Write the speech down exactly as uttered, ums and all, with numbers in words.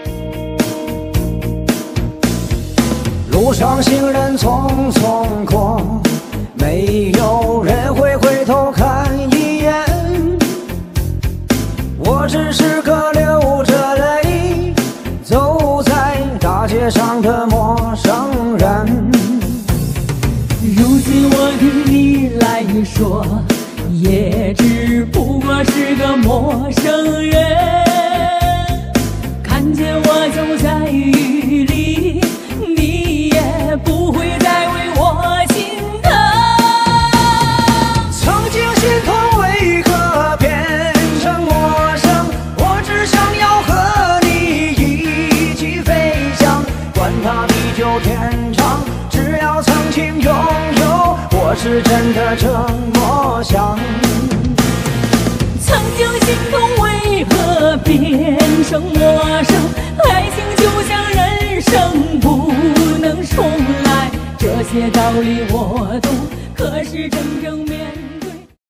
路上行人匆匆过，没有人会回头看一眼。我只是个流着泪走在大街上的陌生人。 如今我对你来说，也只不过是个陌生人。看见我走在雨里，你也不会再为我心疼。 曾经心痛为何变成陌生？我只想要和你一起飞翔，管它地久天长，只要曾经拥有，我是真的这么想。 曾经心痛为何变成陌生？爱情就像人生不能重来，这些道理我懂，可是真正